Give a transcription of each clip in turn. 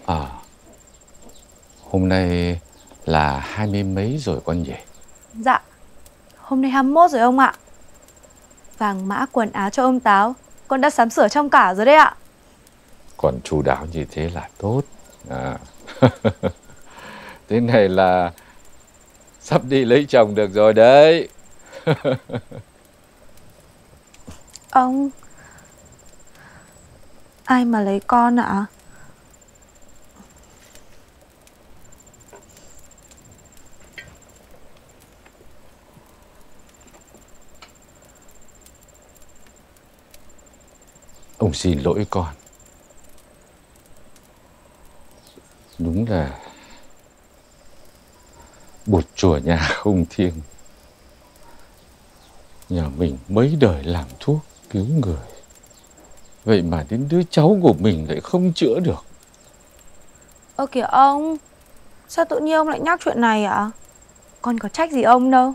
À, hôm nay là 20 mấy rồi con nhỉ? Dạ, hôm nay 21 rồi ông ạ. Vàng mã quần áo cho ông Táo con đã sắm sửa trong cả rồi đấy ạ. Còn chu đáo như thế là tốt. À. Thế này là sắp đi lấy chồng được rồi đấy. Ông, ai mà lấy con ạ? Ông xin lỗi con. Đúng là bụt chùa nhà không thiêng. Nhà mình mấy đời làm thuốc cứu người, vậy mà đến đứa cháu của mình lại không chữa được. Ơ kìa ông, sao tự nhiên ông lại nhắc chuyện này ạ? Con có trách gì ông đâu.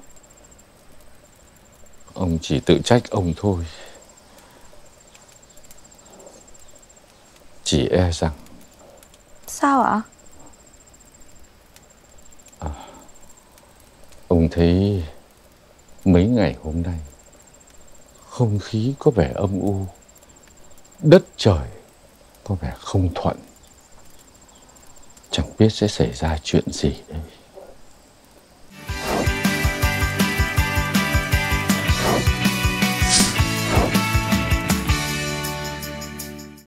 Ông chỉ tự trách ông thôi. Chỉ e rằng Sao ạ? ông thấy mấy ngày hôm nay không khí có vẻ âm u, đất trời có vẻ không thuận. Chẳng biết sẽ xảy ra chuyện gì đấy.